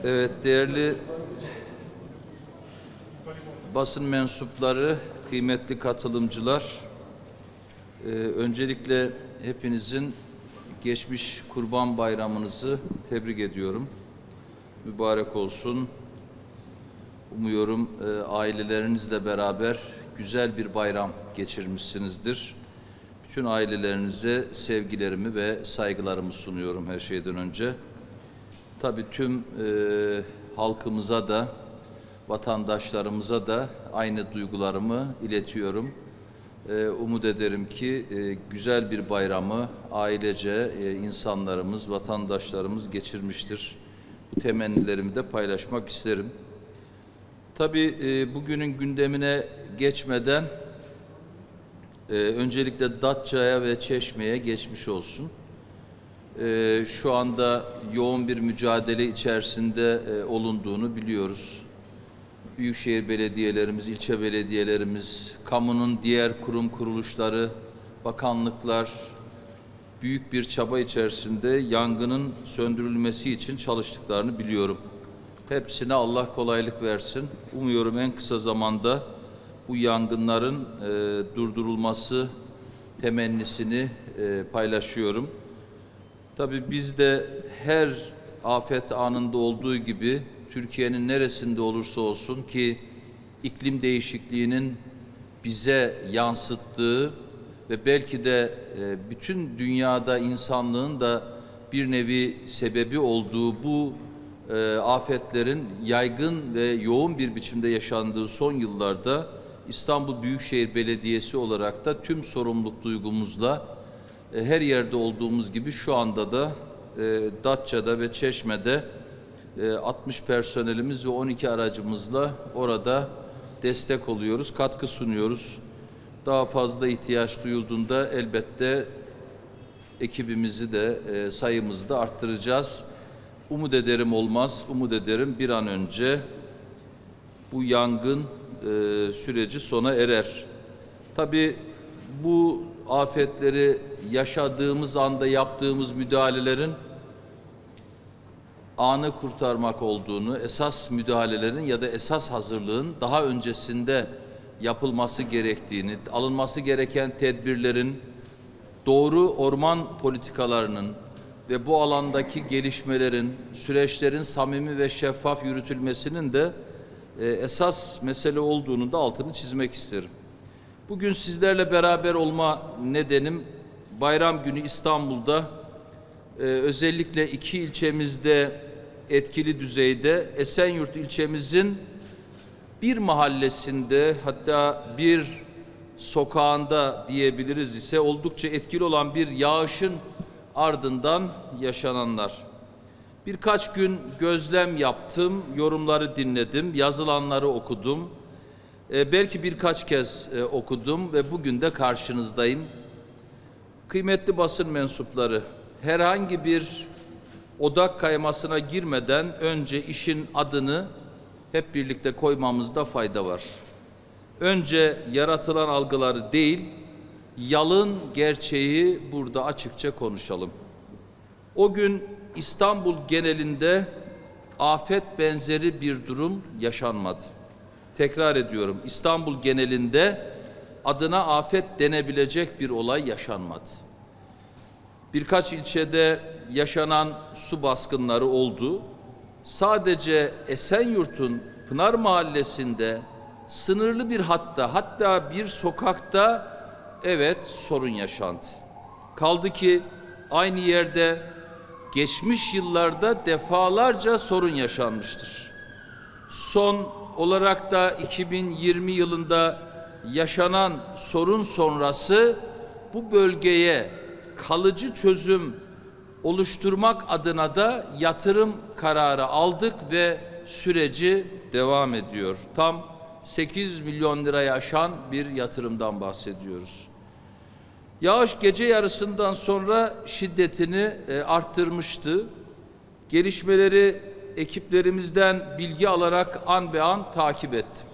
Evet, değerli basın mensupları, kıymetli katılımcılar, öncelikle hepinizin geçmiş Kurban Bayramınızı tebrik ediyorum. Mübarek olsun. Umuyorum ailelerinizle beraber güzel bir bayram geçirmişsinizdir. Bütün ailelerinize sevgilerimi ve saygılarımı sunuyorum her şeyden önce. Tabii tüm halkımıza da, vatandaşlarımıza da aynı duygularımı iletiyorum. Umut ederim ki güzel bir bayramı ailece insanlarımız, vatandaşlarımız geçirmiştir. Bu temennilerimi de paylaşmak isterim. Tabii bugünün gündemine geçmeden öncelikle Datça'ya ve Çeşme'ye geçmiş olsun. Şu anda yoğun bir mücadele içerisinde olunduğunu biliyoruz. Büyükşehir belediyelerimiz, ilçe belediyelerimiz, kamunun diğer kurum kuruluşları, bakanlıklar büyük bir çaba içerisinde yangının söndürülmesi için çalıştıklarını biliyorum. Hepsine Allah kolaylık versin. Umuyorum en kısa zamanda bu yangınların durdurulması temennisini paylaşıyorum. Tabii biz de her afet anında olduğu gibi Türkiye'nin neresinde olursa olsun ki iklim değişikliğinin bize yansıttığı ve belki de bütün dünyada insanlığın da bir nevi sebebi olduğu bu afetlerin yaygın ve yoğun bir biçimde yaşandığı son yıllarda İstanbul Büyükşehir Belediyesi olarak da tüm sorumluluk duygumuzla her yerde olduğumuz gibi şu anda da Datça'da ve Çeşme'de 60 personelimiz ve 12 aracımızla orada destek oluyoruz, katkı sunuyoruz. Daha fazla ihtiyaç duyulduğunda elbette ekibimizi de sayımızı da arttıracağız. Umut ederim olmaz, umut ederim bir an önce bu yangın süreci sona erer. Tabii bu afetleri yaşadığımız anda yaptığımız müdahalelerin anı kurtarmak olduğunu, esas müdahalelerin ya da esas hazırlığın daha öncesinde yapılması gerektiğini, alınması gereken tedbirlerin, doğru orman politikalarının ve bu alandaki gelişmelerin, süreçlerin samimi ve şeffaf yürütülmesinin de esas mesele olduğunu da altını çizmek isterim. Bugün sizlerle beraber olma nedenim bayram günü İstanbul'da özellikle iki ilçemizde etkili düzeyde Esenyurt ilçemizin bir mahallesinde hatta bir sokağında diyebiliriz ise oldukça etkili olan bir yağışın ardından yaşananlar. Birkaç gün gözlem yaptım, yorumları dinledim, yazılanları okudum. Belki birkaç kez okudum ve bugün de karşınızdayım. Kıymetli basın mensupları, herhangi bir odak kaymasına girmeden önce işin adını hep birlikte koymamızda fayda var. Önce yaratılan algıları değil, yalın gerçeği burada açıkça konuşalım. O gün İstanbul genelinde afet benzeri bir durum yaşanmadı. Tekrar ediyorum, İstanbul genelinde adına afet denebilecek bir olay yaşanmadı. Birkaç ilçede yaşanan su baskınları oldu. Sadece Esenyurt'un Pınar Mahallesi'nde sınırlı bir hatta bir sokakta evet sorun yaşandı. Kaldı ki aynı yerde geçmiş yıllarda defalarca sorun yaşanmıştır. Son olarak da 2020 yılında yaşanan sorun sonrası bu bölgeye kalıcı çözüm oluşturmak adına da yatırım kararı aldık ve süreci devam ediyor. Tam 8 milyon lirayı aşan bir yatırımdan bahsediyoruz. Yağış gece yarısından sonra şiddetini arttırmıştı. Gelişmeleri ekiplerimizden bilgi alarak an be an takip ettim.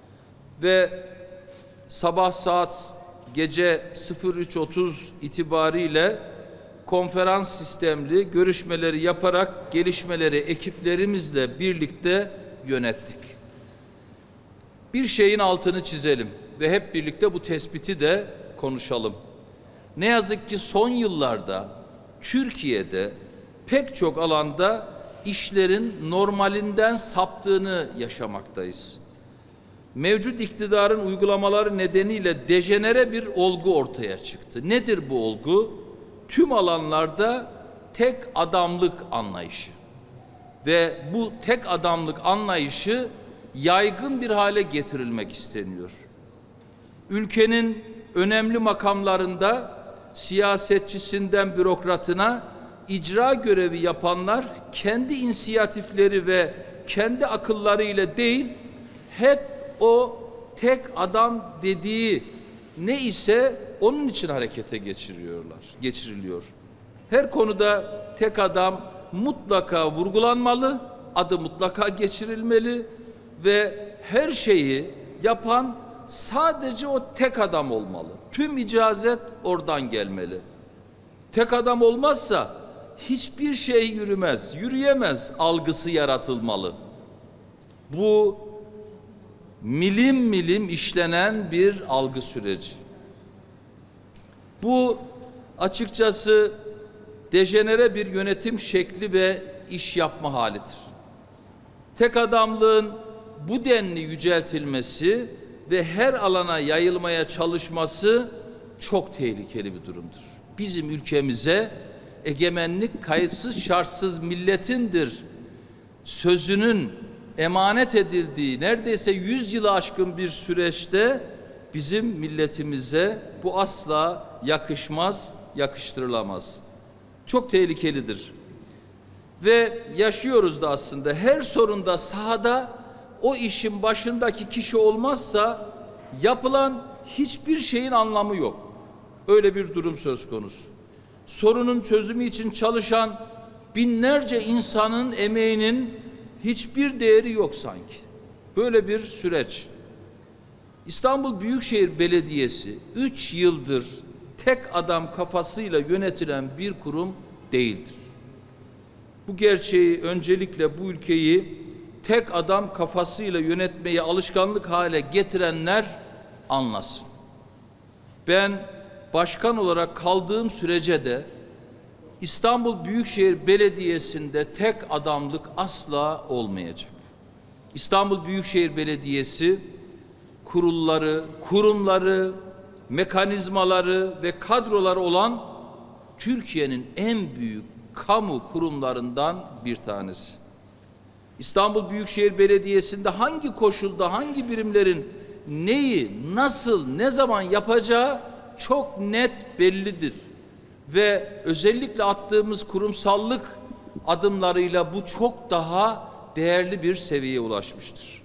Ve sabah saat gece 03.30 itibariyle konferans sistemli görüşmeleri yaparak gelişmeleri ekiplerimizle birlikte yönettik. Bir şeyin altını çizelim ve hep birlikte bu tespiti de konuşalım. Ne yazık ki son yıllarda Türkiye'de pek çok alanda işlerin normalinden saptığını yaşamaktayız. Mevcut iktidarın uygulamaları nedeniyle dejenere bir olgu ortaya çıktı. Nedir bu olgu? Tüm alanlarda tek adamlık anlayışı. Ve bu tek adamlık anlayışı yaygın bir hale getirilmek isteniyor. Ülkenin önemli makamlarında siyasetçisinden bürokratına icra görevi yapanlar kendi inisiyatifleri ve kendi akıllarıyla değil, hep o tek adam dediği ne ise onun için harekete geçiriliyor. Her konuda tek adam mutlaka vurgulanmalı, adı mutlaka geçirilmeli ve her şeyi yapan sadece o tek adam olmalı. Tüm icazet oradan gelmeli. Tek adam olmazsa hiçbir şey yürümez, yürüyemez algısı yaratılmalı. Bu milim milim işlenen bir algı süreci. Bu açıkçası dejenere bir yönetim şekli ve iş yapma halidir. Tek adamlığın bu denli yüceltilmesi ve her alana yayılmaya çalışması çok tehlikeli bir durumdur. Bizim ülkemize egemenlik kayıtsız şartsız milletindir sözünün emanet edildiği neredeyse 100 yılı aşkın bir süreçte bizim milletimize bu asla yakışmaz, yakıştırılamaz. Çok tehlikelidir. Ve yaşıyoruz da aslında her sorunda sahada o işin başındaki kişi olmazsa yapılan hiçbir şeyin anlamı yok. Öyle bir durum söz konusu. Sorunun çözümü için çalışan binlerce insanın emeğinin hiçbir değeri yok sanki. Böyle bir süreç. İstanbul Büyükşehir Belediyesi 3 yıldır tek adam kafasıyla yönetilen bir kurum değildir. Bu gerçeği öncelikle bu ülkeyi tek adam kafasıyla yönetmeyi alışkanlık hale getirenler anlasın. Ben başkan olarak kaldığım sürece de İstanbul Büyükşehir Belediyesi'nde tek adamlık asla olmayacak. İstanbul Büyükşehir Belediyesi kurulları, kurumları, mekanizmaları ve kadroları olan Türkiye'nin en büyük kamu kurumlarından bir tanesi. İstanbul Büyükşehir Belediyesi'nde hangi koşulda hangi birimlerin neyi, nasıl, ne zaman yapacağı çok net bellidir. Ve özellikle attığımız kurumsallık adımlarıyla bu çok daha değerli bir seviyeye ulaşmıştır.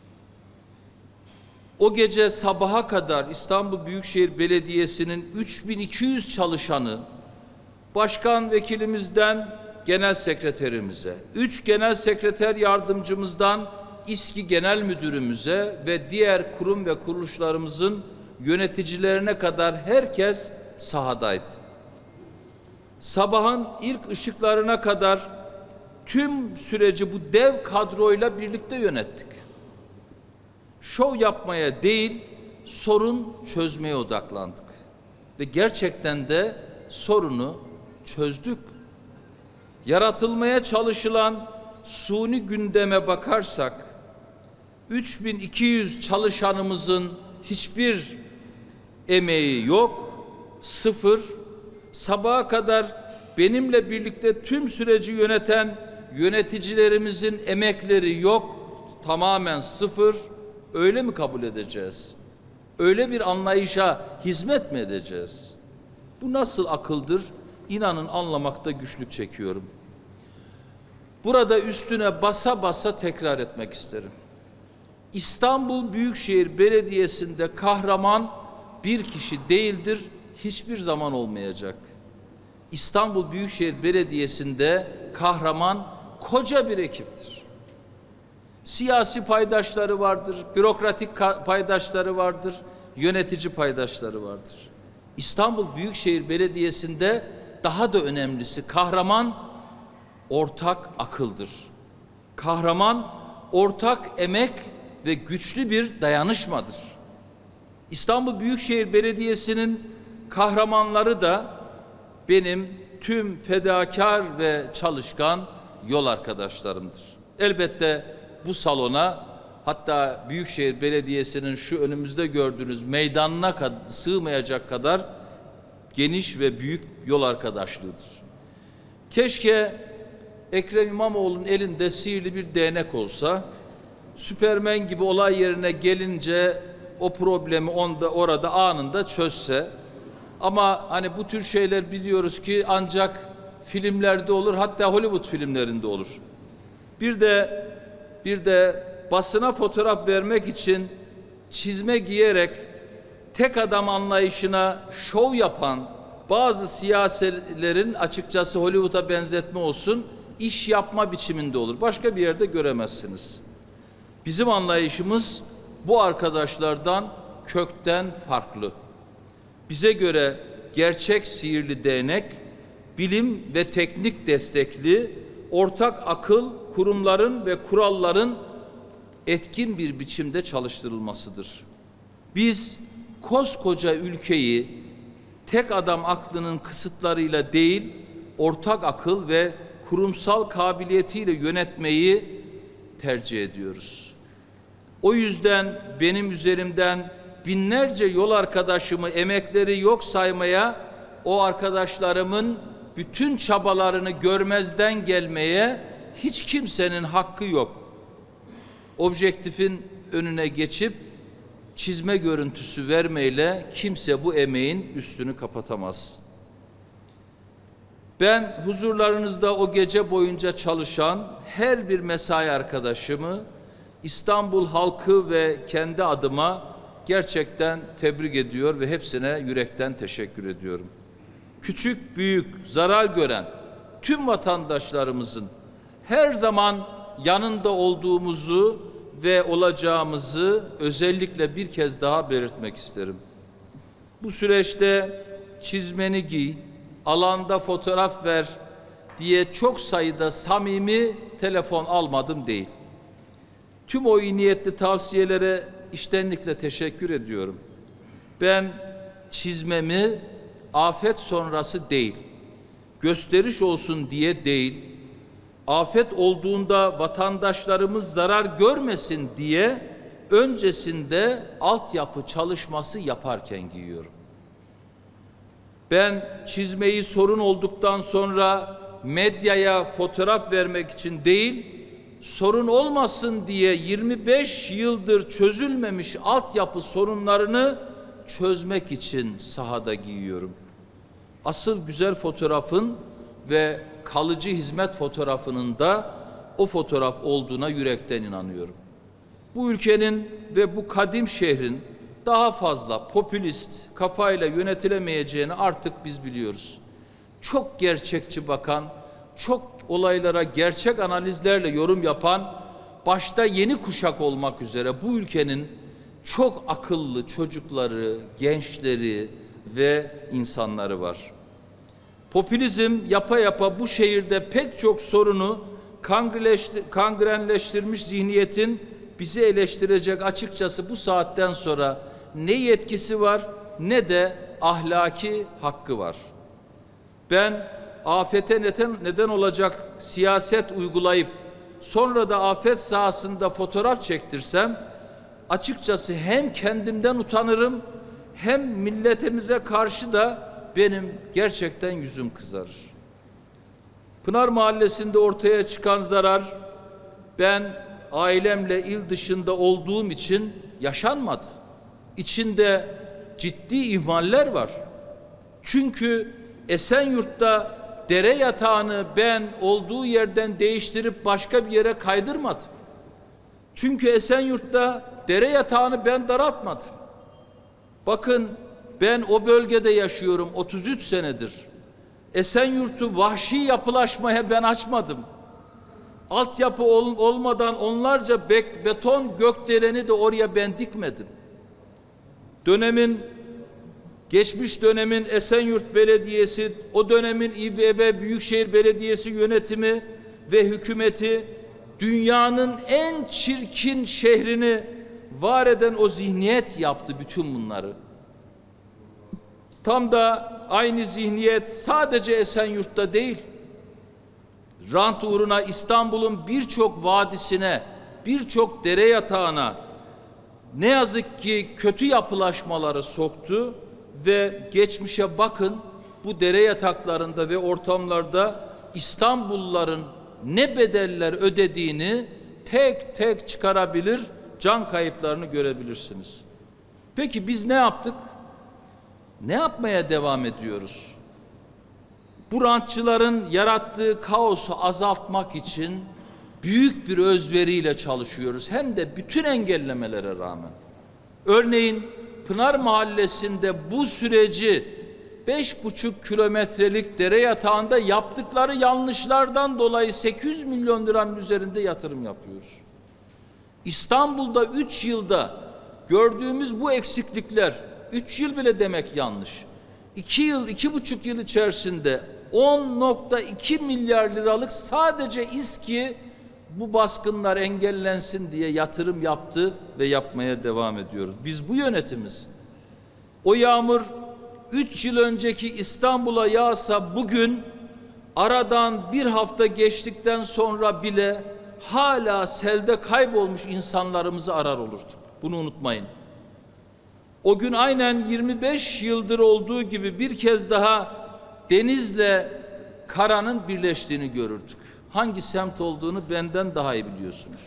O gece sabaha kadar İstanbul Büyükşehir Belediyesi'nin 3200 çalışanı başkan vekilimizden genel sekreterimize, 3 genel sekreter yardımcımızdan İSKİ Genel Müdürümüze ve diğer kurum ve kuruluşlarımızın yöneticilerine kadar herkes sahadaydı. Sabahın ilk ışıklarına kadar tüm süreci bu dev kadroyla birlikte yönettik. Şov yapmaya değil, sorun çözmeye odaklandık. Ve gerçekten de sorunu çözdük. Yaratılmaya çalışılan suni gündeme bakarsak, 3200 çalışanımızın hiçbir emeği yok, sıfır. Sabaha kadar benimle birlikte tüm süreci yöneten yöneticilerimizin emekleri yok, tamamen sıfır. Öyle mi kabul edeceğiz? Öyle bir anlayışa hizmet mi edeceğiz? Bu nasıl akıldır? İnanın anlamakta güçlük çekiyorum. Burada üstüne basa basa tekrar etmek isterim. İstanbul Büyükşehir Belediyesi'nde kahraman bir kişi değildir, hiçbir zaman olmayacak. İstanbul Büyükşehir Belediyesi'nde kahraman koca bir ekiptir. Siyasi paydaşları vardır, bürokratik paydaşları vardır, yönetici paydaşları vardır. İstanbul Büyükşehir Belediyesi'nde daha da önemlisi kahraman ortak akıldır. Kahraman ortak emek ve güçlü bir dayanışmadır. İstanbul Büyükşehir Belediyesi'nin kahramanları da benim tüm fedakar ve çalışkan yol arkadaşlarımdır. Elbette bu salona, hatta Büyükşehir Belediyesi'nin şu önümüzde gördüğünüz meydanına sığmayacak kadar geniş ve büyük yol arkadaşlığıdır. Keşke Ekrem İmamoğlu'nun elinde sihirli bir değnek olsa, Süpermen gibi olay yerine gelince o problemi orada anında çözse. Ama hani bu tür şeyler biliyoruz ki ancak filmlerde olur, hatta Hollywood filmlerinde olur. Bir de basına fotoğraf vermek için çizme giyerek tek adam anlayışına şov yapan bazı siyasilerin, açıkçası Hollywood'a benzetme olsun, iş yapma biçiminde olur. Başka bir yerde göremezsiniz. Bizim anlayışımız bu arkadaşlardan kökten farklı. Bize göre gerçek sihirli değnek, bilim ve teknik destekli, ortak akıl, kurumların ve kuralların etkin bir biçimde çalıştırılmasıdır. Biz koskoca ülkeyi tek adam aklının kısıtlarıyla değil, ortak akıl ve kurumsal kabiliyetiyle yönetmeyi tercih ediyoruz. O yüzden benim üzerimden binlerce yol arkadaşımı emekleri yok saymaya, o arkadaşlarımın bütün çabalarını görmezden gelmeye hiç kimsenin hakkı yok. Objektifin önüne geçip çizme görüntüsü vermeyle kimse bu emeğin üstünü kapatamaz. Ben huzurlarınızda o gece boyunca çalışan her bir mesai arkadaşımı, İstanbul halkı ve kendi adıma gerçekten tebrik ediyor ve hepsine yürekten teşekkür ediyorum. Küçük büyük zarar gören tüm vatandaşlarımızın her zaman yanında olduğumuzu ve olacağımızı özellikle bir kez daha belirtmek isterim. Bu süreçte çizmeni giy, alanda fotoğraf ver diye çok sayıda samimi telefon almadım değil. Tüm o iyi niyetli tavsiyelere içtenlikle teşekkür ediyorum. Ben çizmemi afet sonrası değil, gösteriş olsun diye değil, afet olduğunda vatandaşlarımız zarar görmesin diye öncesinde altyapı çalışması yaparken giyiyorum. Ben çizmeyi sorun olduktan sonra medyaya fotoğraf vermek için değil, sorun olmasın diye 25 yıldır çözülmemiş altyapı sorunlarını çözmek için sahada giyiyorum. Asıl güzel fotoğrafın ve kalıcı hizmet fotoğrafının da o fotoğraf olduğuna yürekten inanıyorum. Bu ülkenin ve bu kadim şehrin daha fazla popülist kafayla yönetilemeyeceğini artık biz biliyoruz. Çok gerçekçi bakan, çok olaylara gerçek analizlerle yorum yapan, başta yeni kuşak olmak üzere bu ülkenin çok akıllı çocukları, gençleri ve insanları var. Popülizm yapa yapa bu şehirde pek çok sorunu kangrenleştirmiş zihniyetin bizi eleştirecek açıkçası bu saatten sonra ne yetkisi var ne de ahlaki hakkı var. Ben afete neden olacak siyaset uygulayıp sonra da afet sahasında fotoğraf çektirsem açıkçası hem kendimden utanırım hem milletimize karşı da benim gerçekten yüzüm kızarır. Pınar Mahallesi'nde ortaya çıkan zarar ben ailemle il dışında olduğum için yaşanmadı. İçinde ciddi ihmaller var. Çünkü Esenyurt'ta dere yatağını ben olduğu yerden değiştirip başka bir yere kaydırmadım. Çünkü Esenyurt'ta dere yatağını ben daraltmadım. Bakın ben o bölgede yaşıyorum 33 senedir. Esenyurt'u vahşi yapılaşmaya ben açmadım. Altyapı olmadan onlarca beton gökdeleni de oraya ben dikmedim. Dönemin geçmiş dönemin Esenyurt Belediyesi, o dönemin İBB Büyükşehir Belediyesi yönetimi ve hükümeti dünyanın en çirkin şehrini var eden o zihniyet yaptı bütün bunları. Tam da aynı zihniyet sadece Esenyurt'ta değil, rant uğruna İstanbul'un birçok vadisine, birçok dere yatağına ne yazık ki kötü yapılaşmaları soktu ve geçmişe bakın, bu dere yataklarında ve ortamlarda İstanbulluların ne bedeller ödediğini tek tek çıkarabilir, can kayıplarını görebilirsiniz. Peki biz ne yaptık? Ne yapmaya devam ediyoruz? Bu rantçıların yarattığı kaosu azaltmak için büyük bir özveriyle çalışıyoruz. Hem de bütün engellemelere rağmen. Örneğin Pınar Mahallesi'nde bu süreci 5,5 kilometrelik dere yatağında yaptıkları yanlışlardan dolayı 800 milyon liranın üzerinde yatırım yapıyoruz. İstanbul'da 3 yılda gördüğümüz bu eksiklikler, 3 yıl bile demek yanlış. 2 yıl, 2,5 yıl içerisinde 10,2 milyar liralık sadece İSKİ bu baskınlar engellensin diye yatırım yaptı ve yapmaya devam ediyoruz. Biz bu yönetimiz. O yağmur 3 yıl önceki İstanbul'a yağsa bugün aradan bir hafta geçtikten sonra bile hala selde kaybolmuş insanlarımızı arar olurduk. Bunu unutmayın. O gün aynen 25 yıldır olduğu gibi bir kez daha denizle karanın birleştiğini görürdük. Hangi semt olduğunu benden daha iyi biliyorsunuz.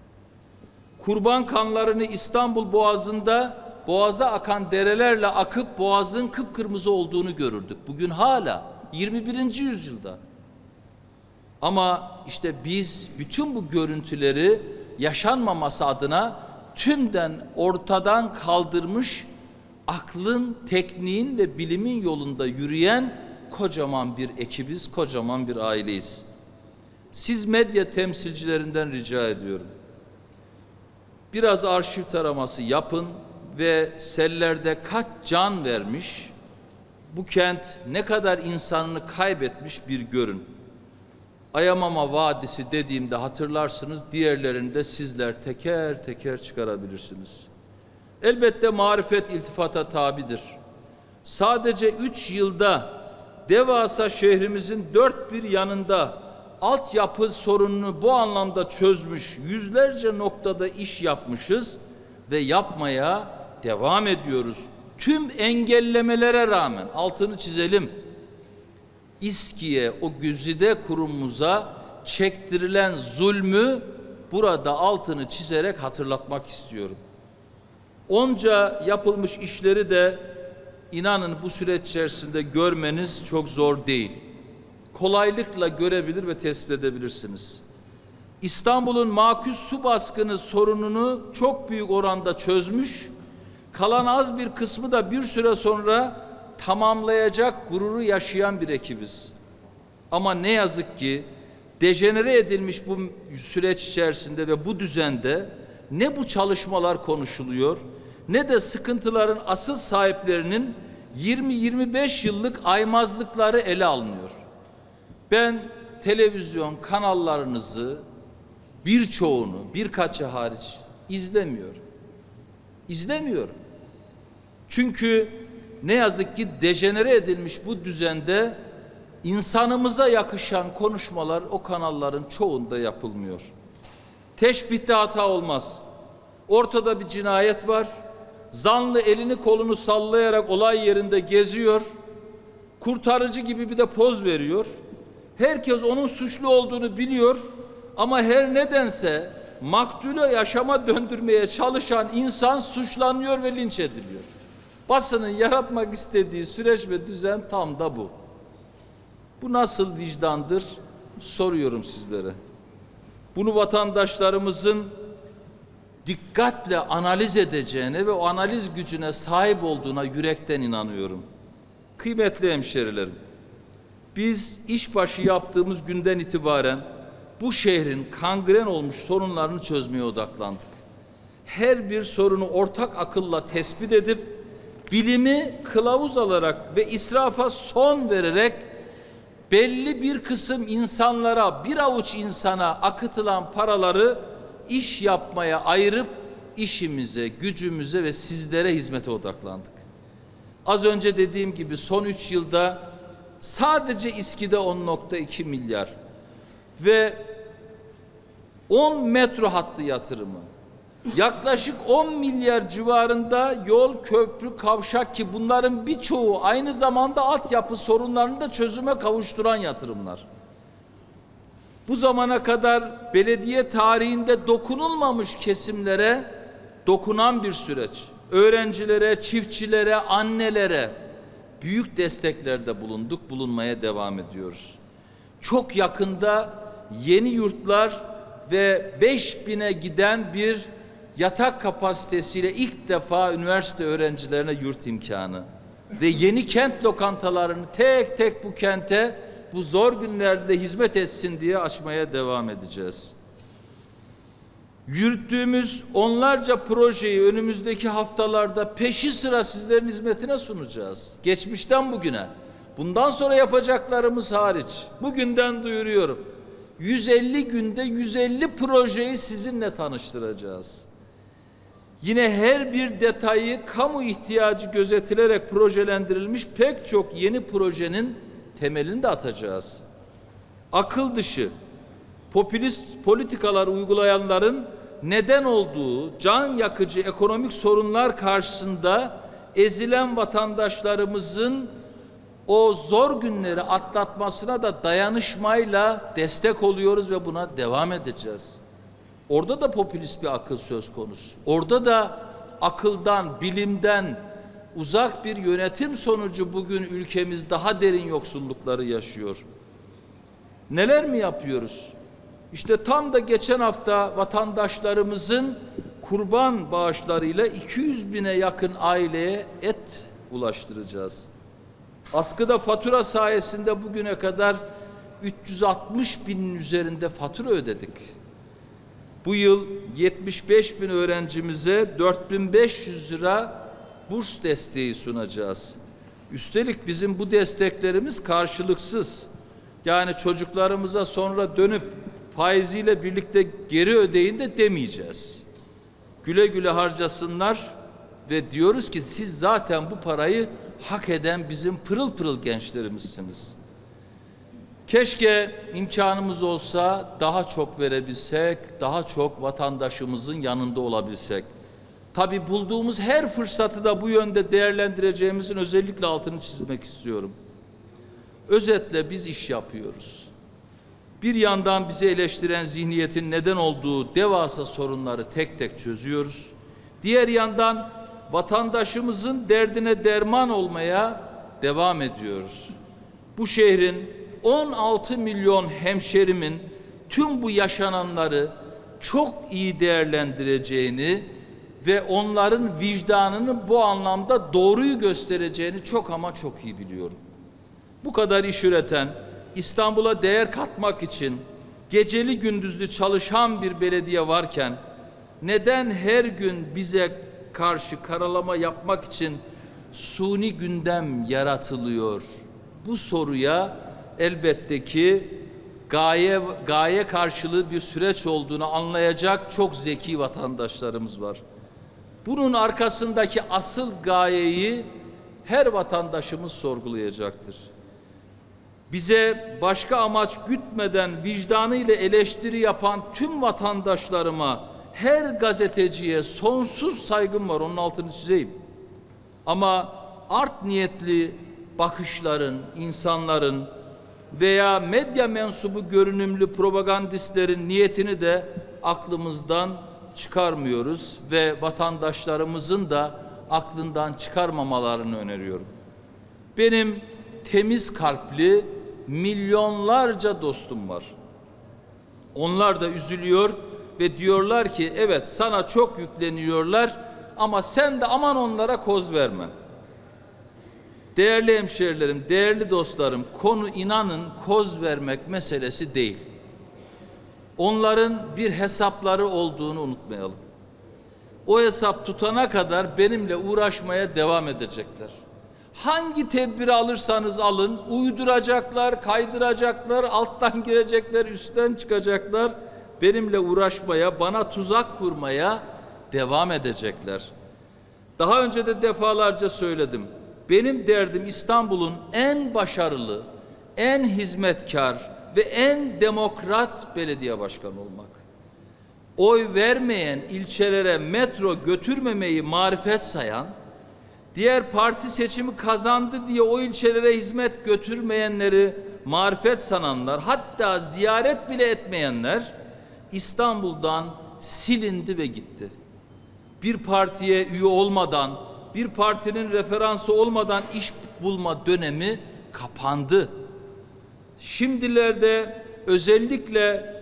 Kurban kanlarını İstanbul Boğazı'nda boğaza akan derelerle akıp boğazın kıpkırmızı olduğunu görürdük. Bugün hala 21. yüzyılda. Ama işte biz bütün bu görüntüleri yaşanmaması adına tümden ortadan kaldırmış, aklın, tekniğin ve bilimin yolunda yürüyen kocaman bir ekibiz, kocaman bir aileyiz. Siz medya temsilcilerinden rica ediyorum. Biraz arşiv taraması yapın ve sellerde kaç can vermiş, bu kent ne kadar insanını kaybetmiş bir görün. Ayamama Vadisi dediğimde hatırlarsınız, diğerlerini de sizler teker teker çıkarabilirsiniz. Elbette marifet iltifata tabidir. Sadece 3 yılda devasa şehrimizin dört bir yanında altyapı sorununu bu anlamda çözmüş, yüzlerce noktada iş yapmışız ve yapmaya devam ediyoruz. Tüm engellemelere rağmen, altını çizelim, İSKİ'ye, o güzide kurumumuza çektirilen zulmü burada altını çizerek hatırlatmak istiyorum. Onca yapılmış işleri de inanın bu süreç içerisinde görmeniz çok zor değil. Kolaylıkla görebilir ve tespit edebilirsiniz. İstanbul'un makus su baskını sorununu çok büyük oranda çözmüş, kalan az bir kısmı da bir süre sonra tamamlayacak gururu yaşayan bir ekibiz. Ama ne yazık ki dejenere edilmiş bu süreç içerisinde ve bu düzende ne bu çalışmalar konuşuluyor, ne de sıkıntıların asıl sahiplerinin 20-25 yıllık aymazlıkları ele alınıyor. Ben televizyon kanallarınızı birçoğunu, birkaçı hariç izlemiyorum. İzlemiyorum. Çünkü ne yazık ki dejenere edilmiş bu düzende insanımıza yakışan konuşmalar o kanalların çoğunda yapılmıyor. Teşbihte hata olmaz. Ortada bir cinayet var. Zanlı elini kolunu sallayarak olay yerinde geziyor. Kurtarıcı gibi bir de poz veriyor. Herkes onun suçlu olduğunu biliyor ama her nedense maktulü yaşama döndürmeye çalışan insan suçlanıyor ve linç ediliyor. Basının yaratmak istediği süreç ve düzen tam da bu. Bu nasıl vicdandır? Soruyorum sizlere. Bunu vatandaşlarımızın dikkatle analiz edeceğine ve o analiz gücüne sahip olduğuna yürekten inanıyorum. Kıymetli hemşerilerim, biz işbaşı yaptığımız günden itibaren bu şehrin kangren olmuş sorunlarını çözmeye odaklandık. Her bir sorunu ortak akılla tespit edip bilimi kılavuz alarak ve israfa son vererek belli bir kısım insanlara, bir avuç insana akıtılan paraları iş yapmaya ayırıp işimize, gücümüze ve sizlere hizmete odaklandık. Az önce dediğim gibi son 3 yılda sadece İSKİ'de 10,2 milyar ve 10 metro hattı yatırımı, yaklaşık 10 milyar civarında yol, köprü, kavşak ki bunların birçoğu aynı zamanda altyapı sorunlarını da çözüme kavuşturan yatırımlar. Bu zamana kadar belediye tarihinde dokunulmamış kesimlere dokunan bir süreç. Öğrencilere, çiftçilere, annelere büyük desteklerde bulunduk, bulunmaya devam ediyoruz. Çok yakında yeni yurtlar ve 5.000'e giden bir yatak kapasitesiyle ilk defa üniversite öğrencilerine yurt imkanı ve yeni kent lokantalarını tek tek bu kente bu zor günlerde hizmet etsin diye açmaya devam edeceğiz. Yürüttüğümüz onlarca projeyi önümüzdeki haftalarda peşi sıra sizlerin hizmetine sunacağız. Geçmişten bugüne. Bundan sonra yapacaklarımız hariç. Bugünden duyuruyorum. 150 günde 150 projeyi sizinle tanıştıracağız. Yine her bir detayı kamu ihtiyacı gözetilerek projelendirilmiş pek çok yeni projenin temelini de atacağız. Akıl dışı, popülist politikalar uygulayanların neden olduğu can yakıcı ekonomik sorunlar karşısında ezilen vatandaşlarımızın o zor günleri atlatmasına da dayanışmayla destek oluyoruz ve buna devam edeceğiz. Orada da popülist bir akıl söz konusu. Orada da akıldan, bilimden uzak bir yönetim sonucu bugün ülkemiz daha derin yoksullukları yaşıyor. Neler mi yapıyoruz? İşte tam da geçen hafta vatandaşlarımızın kurban bağışlarıyla 200.000'e yakın aileye et ulaştıracağız. Askıda fatura sayesinde bugüne kadar 360.000'in üzerinde fatura ödedik. Bu yıl 75.000 öğrencimize 4.500 lira burs desteği sunacağız. Üstelik bizim bu desteklerimiz karşılıksız. Yani çocuklarımıza sonra dönüp faiziyle birlikte geri ödeyin de demeyeceğiz. Güle güle harcasınlar ve diyoruz ki siz zaten bu parayı hak eden bizim pırıl pırıl gençlerimizsiniz. Keşke imkanımız olsa daha çok verebilsek, daha çok vatandaşımızın yanında olabilsek. Tabii bulduğumuz her fırsatı da bu yönde değerlendireceğimizin özellikle altını çizmek istiyorum. Özetle biz iş yapıyoruz. Bir yandan bizi eleştiren zihniyetin neden olduğu devasa sorunları tek tek çözüyoruz. Diğer yandan vatandaşımızın derdine derman olmaya devam ediyoruz. Bu şehrin 16 milyon hemşerimin tüm bu yaşananları çok iyi değerlendireceğini ve onların vicdanının bu anlamda doğruyu göstereceğini çok ama çok iyi biliyorum. Bu kadar iş üreten, İstanbul'a değer katmak için geceli gündüzlü çalışan bir belediye varken neden her gün bize karşı karalama yapmak için suni gündem yaratılıyor? Bu soruya elbette ki gaye karşılığı bir süreç olduğunu anlayacak çok zeki vatandaşlarımız var. Bunun arkasındaki asıl gayeyi her vatandaşımız sorgulayacaktır. Bize başka amaç gütmeden vicdanıyla eleştiri yapan tüm vatandaşlarıma, her gazeteciye sonsuz saygım var, onun altını çizeyim. Ama art niyetli bakışların, insanların veya medya mensubu görünümlü propagandistlerin niyetini de aklımızdan çıkarmıyoruz ve vatandaşlarımızın da aklından çıkarmamalarını öneriyorum. Benim temiz kalpli milyonlarca dostum var. Onlar da üzülüyor ve diyorlar ki evet sana çok yükleniyorlar ama sen de aman onlara koz verme. Değerli hemşerilerim, değerli dostlarım, konu inanın koz vermek meselesi değil. Onların bir hesapları olduğunu unutmayalım. o hesap tutana kadar benimle uğraşmaya devam edecekler. Hangi tedbiri alırsanız alın, uyduracaklar, kaydıracaklar, alttan girecekler, üstten çıkacaklar. Benimle uğraşmaya, bana tuzak kurmaya devam edecekler. Daha önce de defalarca söyledim. Benim derdim İstanbul'un en başarılı, en hizmetkar ve en demokrat belediye başkanı olmak. Oy vermeyen ilçelere metro götürmemeyi marifet sayan, diğer parti seçimi kazandı diye o ilçelere hizmet götürmeyenleri marifet sananlar, hatta ziyaret bile etmeyenler İstanbul'dan silindi ve gitti. Bir partiye üye olmadan, bir partinin referansı olmadan iş bulma dönemi kapandı. Şimdilerde özellikle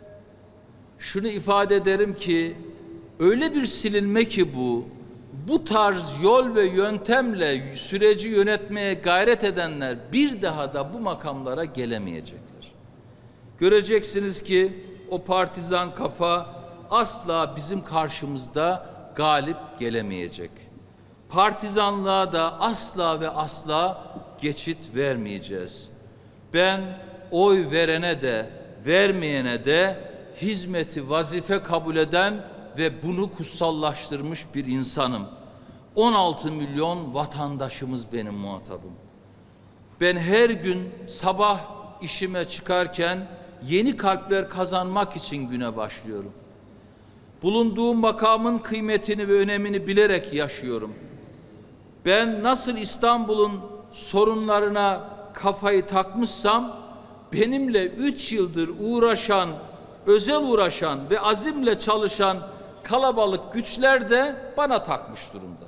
şunu ifade ederim ki, öyle bir silinme ki bu tarz yol ve yöntemle süreci yönetmeye gayret edenler bir daha da bu makamlara gelemeyecekler. Göreceksiniz ki o partizan kafa asla bizim karşımızda galip gelemeyecek. Partizanlığa da asla ve asla geçit vermeyeceğiz. Ben oy verene de vermeyene de hizmeti vazife kabul eden ve bunu kutsallaştırmış bir insanım. 16 milyon vatandaşımız benim muhatabım. Ben her gün sabah işime çıkarken yeni kalpler kazanmak için güne başlıyorum. Bulunduğum makamın kıymetini ve önemini bilerek yaşıyorum. Ben nasıl İstanbul'un sorunlarına kafayı takmışsam, benimle 3 yıldır özel uğraşan ve azimle çalışan kalabalık güçler de bana takmış durumda.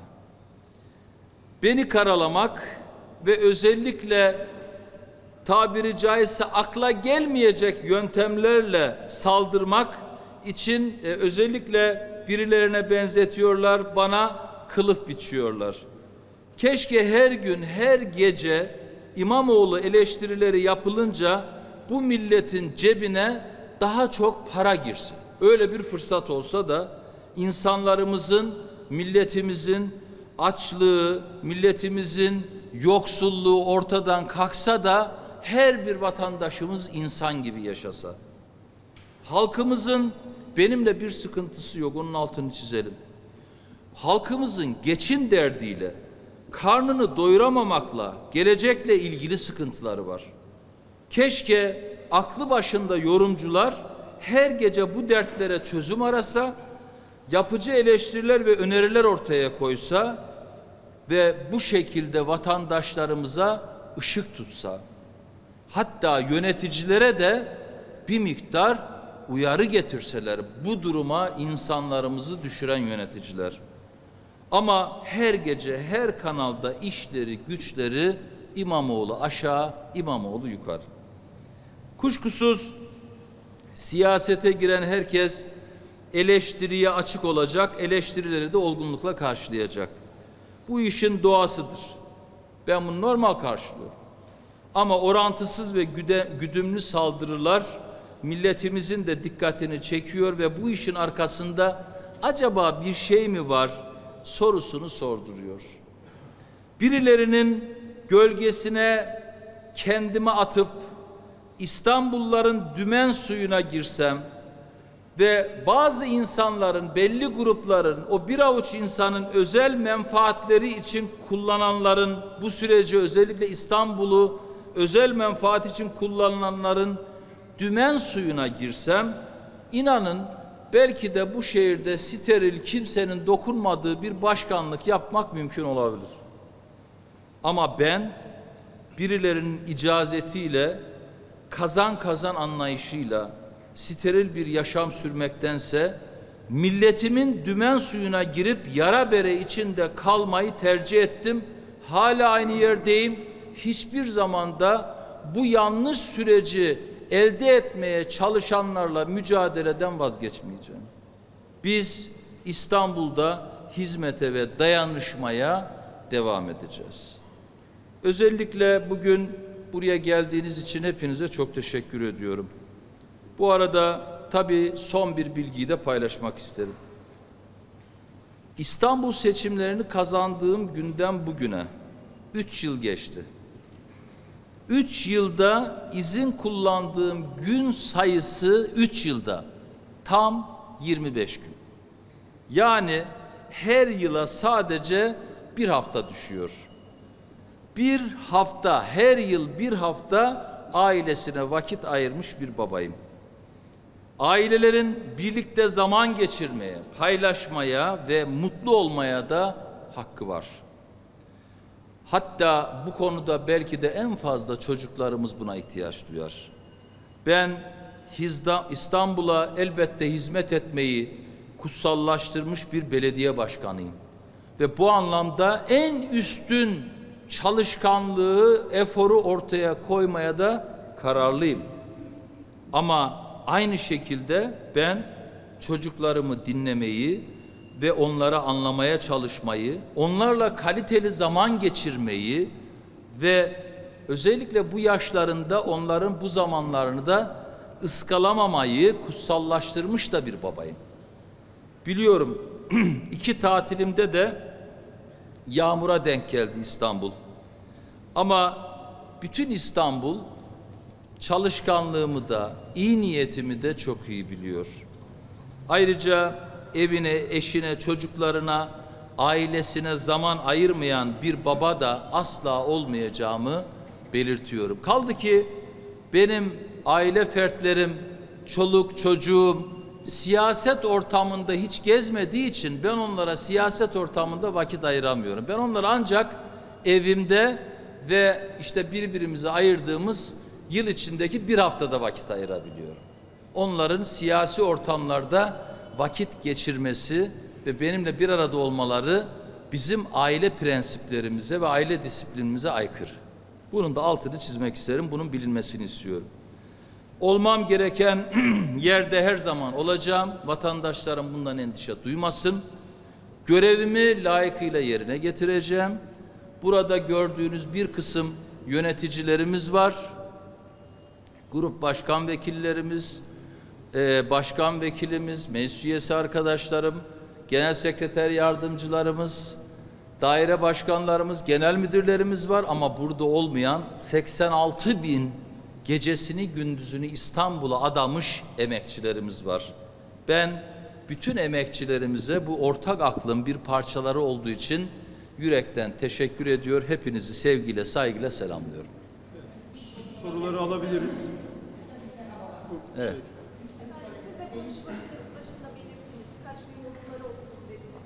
Beni karalamak ve özellikle tabiri caizse akla gelmeyecek yöntemlerle saldırmak için özellikle birilerine benzetiyorlar, bana kılıf biçiyorlar. Keşke her gün, her gece İmamoğlu eleştirileri yapılınca bu milletin cebine daha çok para girsin. Öyle bir fırsat olsa da insanlarımızın, milletimizin açlığı, milletimizin yoksulluğu ortadan kalksa da her bir vatandaşımız insan gibi yaşasa. Halkımızın benimle bir sıkıntısı yok, onun altını çizelim. Halkımızın geçim derdiyle, karnını doyuramamakla, gelecekle ilgili sıkıntıları var. Keşke aklı başında yorumcular her gece bu dertlere çözüm arasa, yapıcı eleştiriler ve öneriler ortaya koysa ve bu şekilde vatandaşlarımıza ışık tutsa. Hatta yöneticilere de bir miktar uyarı getirseler, bu duruma insanlarımızı düşüren yöneticiler. Ama her gece, her kanalda işleri, güçleri İmamoğlu aşağı, İmamoğlu yukarı. Kuşkusuz siyasete giren herkes eleştiriye açık olacak, eleştirileri de olgunlukla karşılayacak. Bu işin doğasıdır. Ben bunu normal karşılıyorum. Ama orantısız ve güdümlü saldırılar milletimizin de dikkatini çekiyor ve bu işin arkasında acaba bir şey mi var sorusunu sorduruyor. Birilerinin gölgesine kendimi atıp İstanbulluların dümen suyuna girsem ve bazı insanların, belli grupların, o bir avuç insanın özel menfaatleri için kullananların, bu süreci özellikle İstanbul'u özel menfaat için kullananların dümen suyuna girsem, inanın belki de bu şehirde steril, kimsenin dokunmadığı bir başkanlık yapmak mümkün olabilir. Ama ben birilerinin icazetiyle, kazan kazan anlayışıyla steril bir yaşam sürmektense milletimin dümen suyuna girip yara bere içinde kalmayı tercih ettim. Hala aynı yerdeyim. Hiçbir zamanda bu yanlış süreci elde etmeye çalışanlarla mücadeleden vazgeçmeyeceğim. Biz İstanbul'da hizmete ve dayanışmaya devam edeceğiz. Özellikle bugün buraya geldiğiniz için hepinize çok teşekkür ediyorum. Bu arada tabii son bir bilgiyi de paylaşmak isterim. İstanbul seçimlerini kazandığım günden bugüne 3 yıl geçti. 3 yılda izin kullandığım gün sayısı 3 yılda tam 25 gün. Yani her yıla sadece bir hafta düşüyor. Bir hafta, her yıl bir hafta ailesine vakit ayırmış bir babayım. Ailelerin birlikte zaman geçirmeye, paylaşmaya ve mutlu olmaya da hakkı var. Hatta bu konuda belki de en fazla çocuklarımız buna ihtiyaç duyar. Ben İstanbul'a elbette hizmet etmeyi kutsallaştırmış bir belediye başkanıyım. Ve bu anlamda en üstün çalışkanlığı, eforu ortaya koymaya da kararlıyım. Ama aynı şekilde ben çocuklarımı dinlemeyi ve onları anlamaya çalışmayı, onlarla kaliteli zaman geçirmeyi ve özellikle bu yaşlarında onların bu zamanlarını da ıskalamamayı kutsallaştırmış da bir babayım. Biliyorum 2 tatilimde de yağmura denk geldi İstanbul. Ama bütün İstanbul çalışkanlığımı da, iyi niyetimi de çok iyi biliyor. Ayrıca evine, eşine, çocuklarına, ailesine zaman ayırmayan bir baba da asla olmayacağımı belirtiyorum. Kaldı ki benim aile fertlerim, çoluk çocuğum siyaset ortamında hiç gezmediği için ben onlara siyaset ortamında vakit ayıramıyorum. Ben onlara ancak evimde ve işte birbirimize ayırdığımız yıl içindeki bir haftada vakit ayırabiliyorum. Onların siyasi ortamlarda vakit geçirmesi ve benimle bir arada olmaları bizim aile prensiplerimize ve aile disiplinimize aykırı. Bunun da altını çizmek isterim, bunun bilinmesini istiyorum. Olmam gereken yerde her zaman olacağım. Vatandaşlarım bundan endişe duymasın. Görevimi layıkıyla yerine getireceğim. Burada gördüğünüz bir kısım yöneticilerimiz var. Grup başkan vekillerimiz, başkan vekilimiz, meclis üyesi arkadaşlarım, genel sekreter yardımcılarımız, daire başkanlarımız, genel müdürlerimiz var ama burada olmayan 86 bin gecesini gündüzünü İstanbul'a adamış emekçilerimiz var. Ben bütün emekçilerimize bu ortak aklın bir parçaları olduğu için yürekten teşekkür ediyor. Hepinizi sevgiyle, saygıyla selamlıyorum. Soruları alabiliriz. Evet. Siz de konuşmanızın başında belirttiniz. Birkaç gün yorumları okudum dediniz.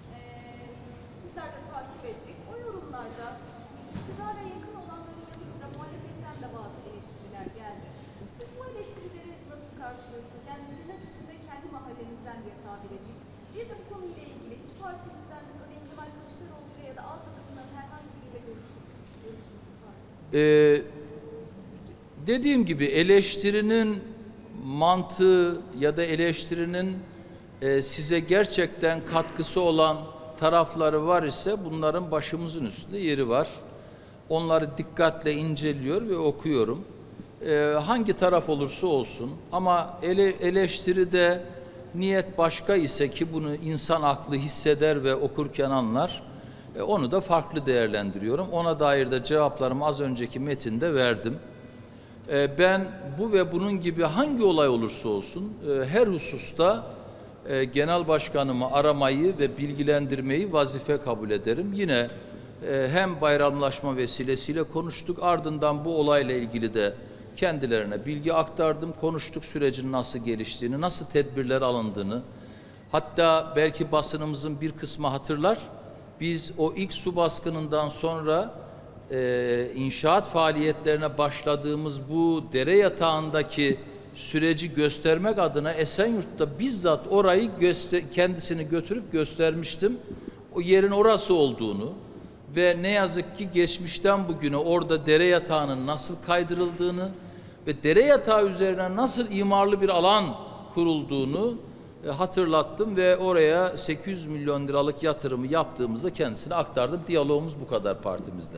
Bizler de takip ettik. O yorumlarda iktidara yakın olanların yanı sıra muhalefetten de bazı eleştiriler geldi. Siz bu eleştirileri nasıl karşılıyorsunuz? Yani tırnak içinde kendi mahallenizden diye tabir edeyim. Bir de bu konuyla ilgili hiç partinizden, örneğin Kemal Kılıçdaroğlu'yla ya da A takımından herhangi biriyle görüştünüz mü? Dediğim gibi eleştirinin mantığı ya da eleştirinin size gerçekten katkısı olan tarafları var ise bunların başımızın üstünde yeri var. Onları dikkatle inceliyor ve okuyorum. Hangi taraf olursa olsun ama eleştiride niyet başka ise ki bunu insan aklı hisseder ve okurken anlar, onu da farklı değerlendiriyorum. Ona dair de cevaplarımı az önceki metinde verdim. Ben bu ve bunun gibi hangi olay olursa olsun her hususta genel başkanımı aramayı ve bilgilendirmeyi vazife kabul ederim. Yine hem bayramlaşma vesilesiyle konuştuk, ardından bu olayla ilgili de kendilerine bilgi aktardım, konuştuk sürecin nasıl geliştiğini, nasıl tedbirler alındığını. Hatta belki basınımızın bir kısmı hatırlar, biz o ilk su baskınından sonra inşaat faaliyetlerine başladığımız bu dere yatağındaki süreci göstermek adına Esenyurt'ta bizzat orayı kendisini götürüp göstermiştim. O yerin orası olduğunu ve ne yazık ki geçmişten bugüne orada dere yatağının nasıl kaydırıldığını ve dere yatağı üzerine nasıl imarlı bir alan kurulduğunu hatırlattım ve oraya 800 milyon liralık yatırımı yaptığımızda kendisine aktardım. Diyalogumuz bu kadar partimizde.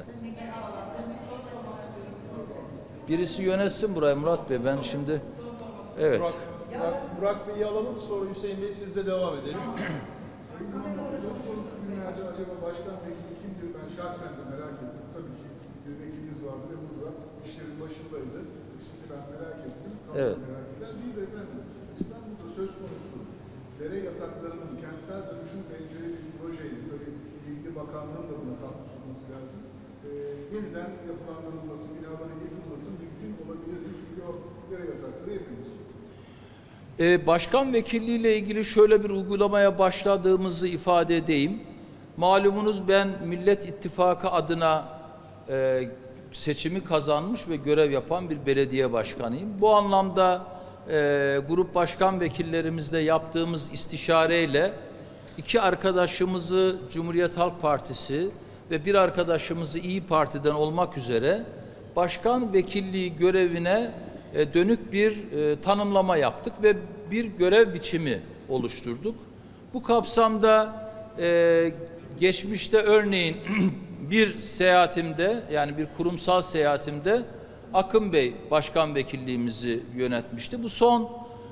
Birisi yönetsin burayı Murat Bey. Ben şimdi evet. Burak Bey'i alalım, sonra Hüseyin Bey sizle devam edelim. söz konusu günlerde acaba başkan vekili kimdir? Ben şahsen de merak ettim. Tabii ki bir vekiliniz vardı ve burada işlerin başındaydı. İsmini ben merak ettim. Evet. Merak eden. Bir de efendim İstanbul'da söz konusu dere yataklarının kentsel dönüşüm benzeri bir projeyi, böyle ilgili bakanlığın da buna katkı sunması lazım. Yeniden yapılandırılması, binaların yıkılması mümkün olabilir. Çünkü o dere yatakları hepimiz. Başkan vekilliği ile ilgili şöyle bir uygulamaya başladığımızı ifade edeyim. Malumunuz ben Millet İttifakı adına seçimi kazanmış ve görev yapan bir belediye başkanıyım. Bu anlamda grup başkan vekillerimizle yaptığımız istişareyle iki arkadaşımızı Cumhuriyet Halk Partisi ve bir arkadaşımızı İyi Parti'den olmak üzere başkan vekilliği görevine dönük bir tanımlama yaptık ve bir görev biçimi oluşturduk. Bu kapsamda geçmişte örneğin bir seyahatimde, yani bir kurumsal seyahatimde Akın Bey başkan vekilliğimizi yönetmişti. Bu son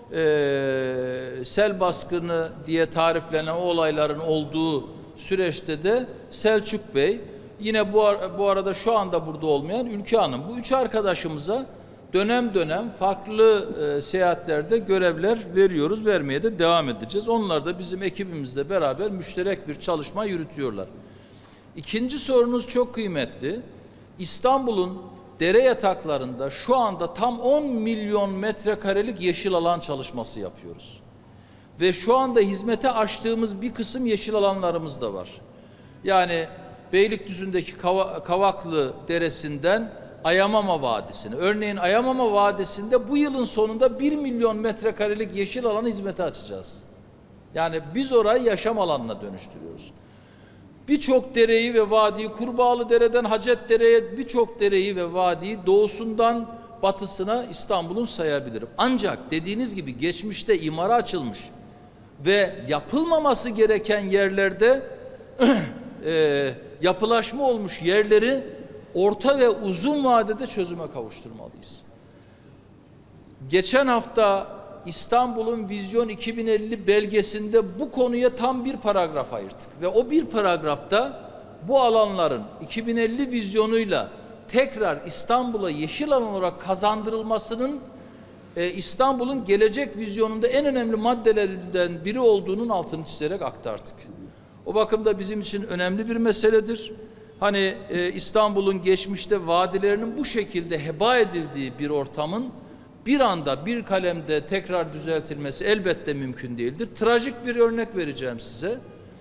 sel baskını diye tariflenen o olayların olduğu süreçte de Selçuk Bey, yine bu arada şu anda burada olmayan Ülke Hanım, bu üç arkadaşımıza dönem dönem farklı seyahatlerde görevler veriyoruz, vermeye de devam edeceğiz. Onlar da bizim ekibimizle beraber müşterek bir çalışma yürütüyorlar. İkinci sorunuz çok kıymetli. İstanbul'un dere yataklarında şu anda tam 10 milyon metrekarelik yeşil alan çalışması yapıyoruz. Ve şu anda hizmete açtığımız bir kısım yeşil alanlarımız da var. Yani Beylikdüzü'ndeki Kavaklı Deresi'nden Ayamama Vadisi'ne. Örneğin Ayamama Vadisi'nde bu yılın sonunda 1 milyon metrekarelik yeşil alanı hizmete açacağız. Yani biz orayı yaşam alanına dönüştürüyoruz. Birçok dereyi ve vadiyi, Kurbağalıdere'den Hacetdere'ye birçok dereyi ve vadiyi doğusundan batısına İstanbul'un sayabilirim. Ancak dediğiniz gibi geçmişte imara açılmış ve yapılmaması gereken yerlerde yapılaşma olmuş yerleri orta ve uzun vadede çözüme kavuşturmalıyız. Geçen hafta İstanbul'un Vizyon 2050 belgesinde bu konuya tam bir paragraf ayırdık. Ve o bir paragrafta bu alanların 2050 vizyonuyla tekrar İstanbul'a yeşil alan olarak kazandırılmasının İstanbul'un gelecek vizyonunda en önemli maddelerinden biri olduğunun altını çizerek aktardık. O bakımda bizim için önemli bir meseledir. Hani İstanbul'un geçmişte vadilerinin bu şekilde heba edildiği bir ortamın bir anda bir kalemde tekrar düzeltilmesi elbette mümkün değildir. Trajik bir örnek vereceğim size.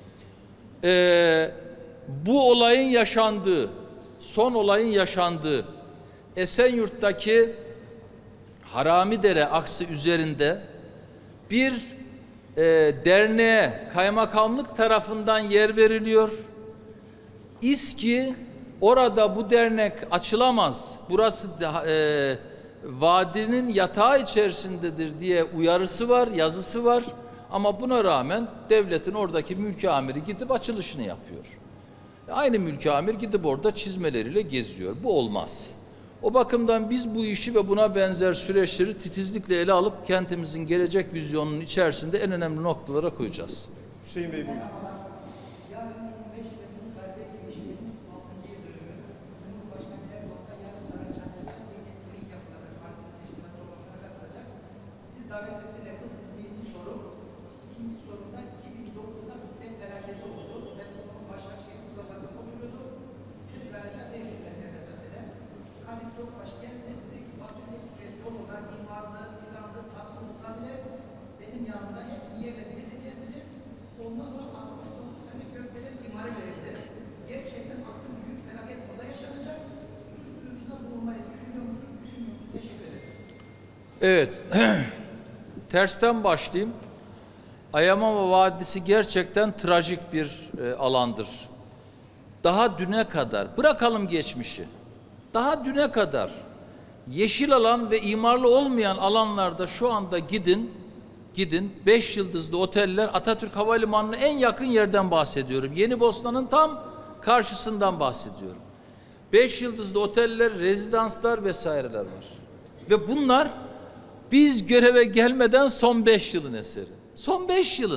Bu olayın yaşandığı, son olayın yaşandığı Esenyurt'taki Haramidere aksı üzerinde bir derneğe kaymakamlık tarafından yer veriliyor. İSKİ orada bu dernek açılamaz, burası vadinin yatağı içerisindedir diye uyarısı var, yazısı var. Ama buna rağmen devletin oradaki mülki amiri gidip açılışını yapıyor. Aynı mülki amir gidip orada çizmeleriyle geziyor. Bu olmaz. O bakımdan biz bu işi ve buna benzer süreçleri titizlikle ele alıp kentimizin gelecek vizyonunun içerisinde en önemli noktalara koyacağız. Hüseyin Bey buyurun. Davet ettiler. Birinci soru. İkinci sorumda 2009'da bir sel felaketi oldu. Ben o zaman Başakşehir Suda Parası'nda oturuyordum. 40 garaja 500 metre mesafede. Kadir Topbaş geldi dedi ki Basın Ekspres yolunda imarlı, planlı, tatlı olsa bile benim yanımda hepsini yerle bir edeceğiz dedi. Ondan sonra 69 tane gökdelen imarı verildi. Gerçekten asıl büyük felaket orada yaşanacak. Suç duyurusunda bulunmayı düşünüyor musunuz? Düşünmüyor musunuz? Teşekkür ederim. Evet. Tersten başlayayım. Ayamama Vadisi gerçekten trajik bir alandır. Daha düne kadar, bırakalım geçmişi, daha düne kadar yeşil alan ve imarlı olmayan alanlarda şu anda gidin 5 yıldızlı oteller, Atatürk Havalimanı'na en yakın yerden bahsediyorum. Yenibosna'nın tam karşısından bahsediyorum. 5 yıldızlı oteller, rezidanslar vesaireler var. Ve bunlar biz göreve gelmeden son 5 yılın eseri. Son 5 yılın.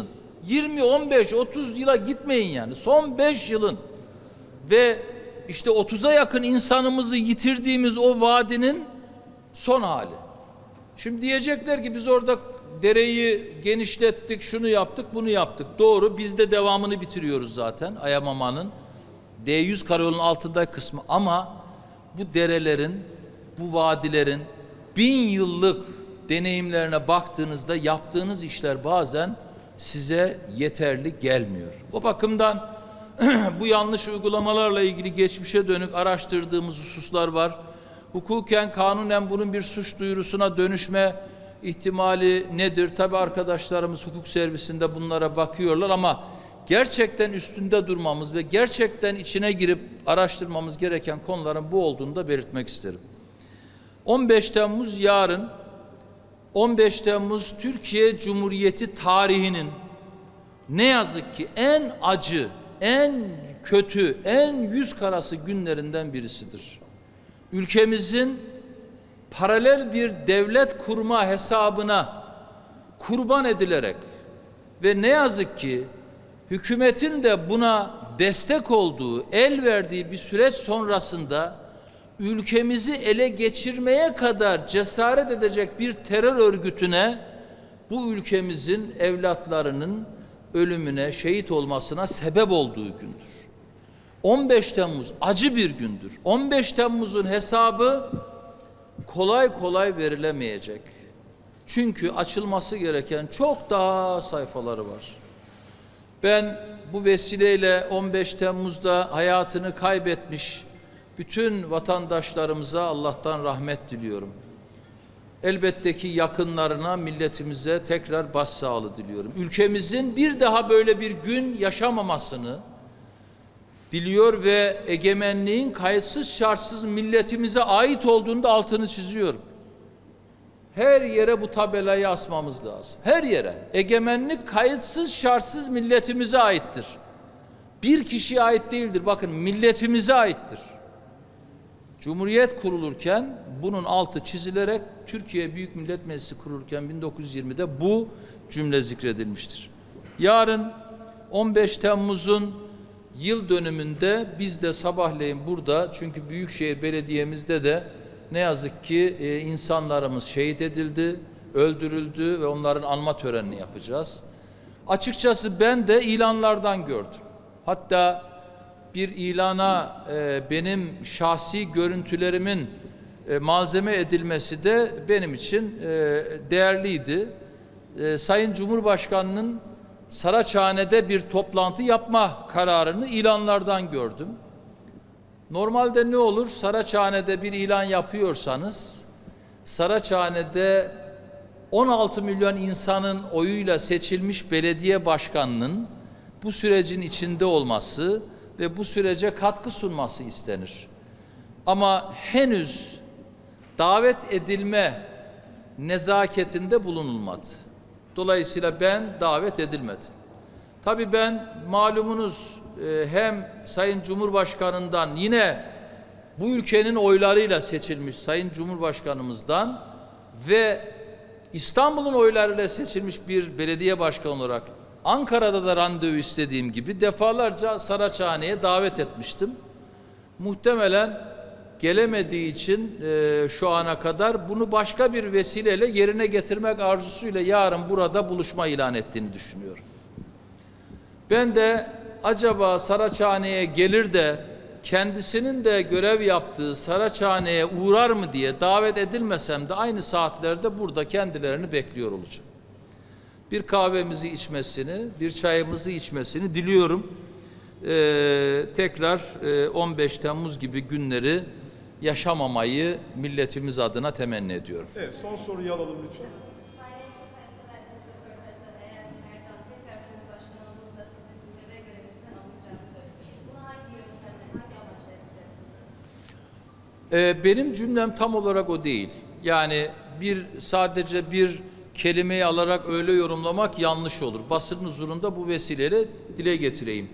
20, 15, 30 yıla gitmeyin yani. Son 5 yılın ve işte 30'a yakın insanımızı yitirdiğimiz o vadinin son hali. Şimdi diyecekler ki biz orada dereyi genişlettik, şunu yaptık, bunu yaptık. Doğru, biz de devamını bitiriyoruz zaten Ayamaman'ın. D100 karayolunun altındaki kısmı ama bu derelerin, bu vadilerin 1000 yıllık deneyimlerine baktığınızda yaptığınız işler bazen size yeterli gelmiyor. O bakımdan bu yanlış uygulamalarla ilgili geçmişe dönük araştırdığımız hususlar var. Hukuken, kanunen bunun bir suç duyurusuna dönüşme ihtimali nedir? Tabii arkadaşlarımız hukuk servisinde bunlara bakıyorlar ama gerçekten üstünde durmamız ve gerçekten içine girip araştırmamız gereken konuların bu olduğunu da belirtmek isterim. 15 Temmuz yarın, 15 Temmuz Türkiye Cumhuriyeti tarihinin ne yazık ki en acı, en kötü, en yüz karası günlerinden birisidir. Ülkemizin paralel bir devlet kurma hesabına kurban edilerek ve ne yazık ki hükümetin de buna destek olduğu, el verdiği bir süreç sonrasında ülkemizi ele geçirmeye kadar cesaret edecek bir terör örgütüne bu ülkemizin evlatlarının ölümüne, şehit olmasına sebep olduğu gündür. 15 Temmuz acı bir gündür. 15 Temmuz'un hesabı kolay kolay verilemeyecek. Çünkü açılması gereken çok daha sayfaları var. Ben bu vesileyle 15 Temmuz'da hayatını kaybetmiş bütün vatandaşlarımıza Allah'tan rahmet diliyorum. Elbette ki yakınlarına, milletimize tekrar başsağlığı diliyorum. Ülkemizin bir daha böyle bir gün yaşamamasını diliyor ve egemenliğin kayıtsız şartsız milletimize ait olduğunu da altını çiziyorum. Her yere bu tabelayı asmamız lazım. Her yere. Egemenlik kayıtsız şartsız milletimize aittir. Bir kişiye ait değildir. Bakın milletimize aittir. Cumhuriyet kurulurken bunun altı çizilerek Türkiye Büyük Millet Meclisi kurulurken 1920'de bu cümle zikredilmiştir. Yarın 15 Temmuz'un yıl dönümünde biz de sabahleyin burada, çünkü Büyükşehir Belediye'mizde de ne yazık ki insanlarımız şehit edildi, öldürüldü ve onların anma törenini yapacağız. Açıkçası ben de ilanlardan gördüm. Hatta bir ilana benim şahsi görüntülerimin malzeme edilmesi de benim için değerliydi. Sayın Cumhurbaşkanı'nın Saraçhane'de bir toplantı yapma kararını ilanlardan gördüm. Normalde ne olur? Saraçhane'de bir ilan yapıyorsanız, Saraçhane'de 16 milyon insanın oyuyla seçilmiş belediye başkanının bu sürecin içinde olması ve bu sürece katkı sunması istenir. Ama henüz davet edilme nezaketinde bulunulmadı. Dolayısıyla ben davet edilmedim. Tabii ben malumunuz hem Sayın Cumhurbaşkanı'ndan, yine bu ülkenin oylarıyla seçilmiş Sayın Cumhurbaşkanımızdan ve İstanbul'un oylarıyla seçilmiş bir belediye başkanı olarak Ankara'da da randevu istediğim gibi defalarca Saraçhane'ye davet etmiştim. Muhtemelen gelemediği için şu ana kadar bunu başka bir vesileyle yerine getirmek arzusuyla yarın burada buluşma ilan ettiğini düşünüyorum. Ben de acaba Saraçhane'ye gelir de kendisinin de görev yaptığı Saraçhane'ye uğrar mı diye davet edilmesem de aynı saatlerde burada kendilerini bekliyor olacağım. Bir kahvemizi içmesini, bir çayımızı içmesini diliyorum. Tekrar 15 Temmuz gibi günleri yaşamamayı milletimiz adına temenni ediyorum. Evet, son soruyu alalım lütfen. Paylaşım verdiğiniz röportajda eğer Erdoğan tekrar Cumhurbaşkanı olursa sizin ülkede görevinizden alınacağını söylediniz. Bunu hangi yöntemle, hangi amaçla yapacaksınız? Benim cümlem tam olarak o değil. Yani sadece bir kelimeyi alarak öyle yorumlamak yanlış olur. Basın huzurunda bu vesileyle dile getireyim.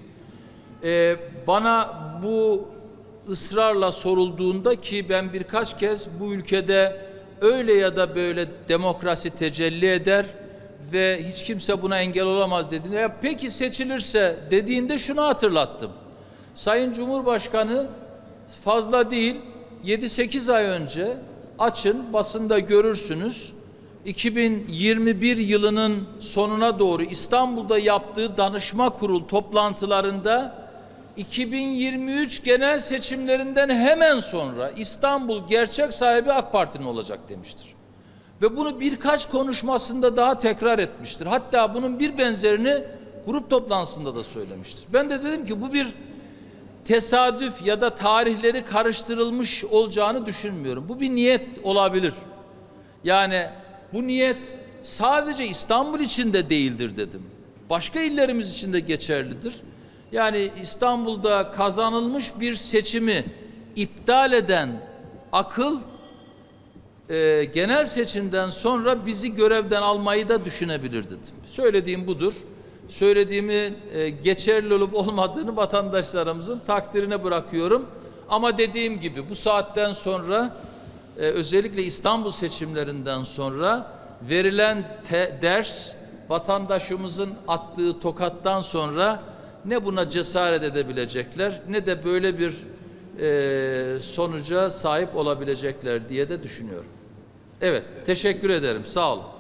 Bana bu ısrarla sorulduğunda, ki ben birkaç kez bu ülkede öyle ya da böyle demokrasi tecelli eder ve hiç kimse buna engel olamaz dediğinde, ya peki seçilirse dediğinde şunu hatırlattım. Sayın Cumhurbaşkanı fazla değil 7-8 ay önce, açın basında görürsünüz, 2021 yılının sonuna doğru İstanbul'da yaptığı danışma kurul toplantılarında 2023 genel seçimlerinden hemen sonra İstanbul gerçek sahibi AK Parti'nin olacak demiştir. Ve bunu birkaç konuşmasında daha tekrar etmiştir. Hatta bunun bir benzerini grup toplantısında da söylemiştir. Ben de dedim ki bu bir tesadüf ya da tarihleri karıştırılmış olacağını düşünmüyorum. Bu bir niyet olabilir. Yani bu niyet sadece İstanbul için de değildir dedim. Başka illerimiz için de geçerlidir. Yani İstanbul'da kazanılmış bir seçimi iptal eden akıl genel seçimden sonra bizi görevden almayı da düşünebilir dedim. Söylediğim budur. Söylediğimi geçerli olup olmadığını vatandaşlarımızın takdirine bırakıyorum. Ama dediğim gibi bu saatten sonra özellikle İstanbul seçimlerinden sonra verilen ders, vatandaşımızın attığı tokattan sonra ne buna cesaret edebilecekler ne de böyle bir sonuca sahip olabilecekler diye de düşünüyorum. Evet, teşekkür ederim. Sağ olun.